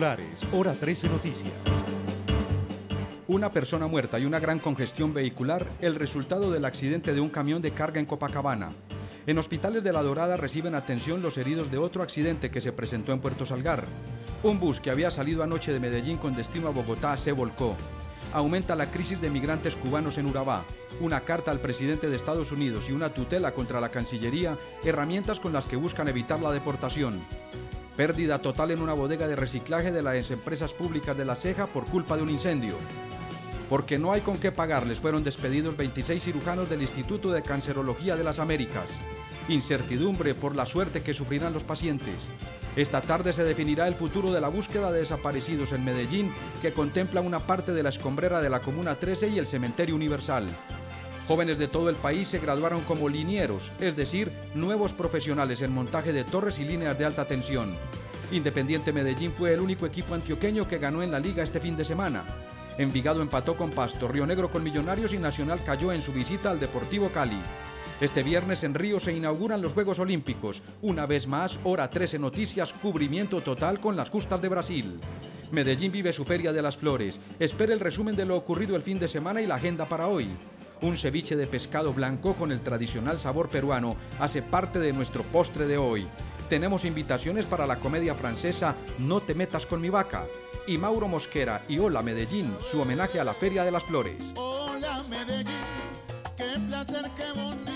titulares, Hora 13 Noticias. Una persona muerta y una gran congestión vehicular, el resultado del accidente de un camión de carga en Copacabana. En hospitales de La Dorada reciben atención los heridos de otro accidente que se presentó en Puerto Salgar. Un bus que había salido anoche de Medellín con destino a Bogotá se volcó. Aumenta la crisis de migrantes cubanos en Urabá. Una carta al presidente de Estados Unidos y una tutela contra la Cancillería, herramientas con las que buscan evitar la deportación. Pérdida total en una bodega de reciclaje de las empresas públicas de La Ceja por culpa de un incendio. Porque no hay con qué pagarles, fueron despedidos 26 cirujanos del Instituto de Cancerología de las Américas. Incertidumbre por la suerte que sufrirán los pacientes. Esta tarde se definirá el futuro de la búsqueda de desaparecidos en Medellín, que contempla una parte de la escombrera de la Comuna 13 y el Cementerio Universal. Jóvenes de todo el país se graduaron como linieros, es decir, nuevos profesionales en montaje de torres y líneas de alta tensión. Independiente Medellín fue el único equipo antioqueño que ganó en la liga este fin de semana. Envigado empató con Pasto, Río Negro con Millonarios y Nacional cayó en su visita al Deportivo Cali. Este viernes en Río se inauguran los Juegos Olímpicos. Una vez más, Hora 13 Noticias, cubrimiento total con las justas de Brasil. Medellín vive su Feria de las Flores. Espere el resumen de lo ocurrido el fin de semana y la agenda para hoy. Un ceviche de pescado blanco con el tradicional sabor peruano hace parte de nuestro postre de hoy. Tenemos invitaciones para la comedia francesa No te metas con mi vaca. Y Mauro Mosquera y Hola Medellín, su homenaje a la Feria de las Flores. Hola Medellín, qué placer, qué bonito.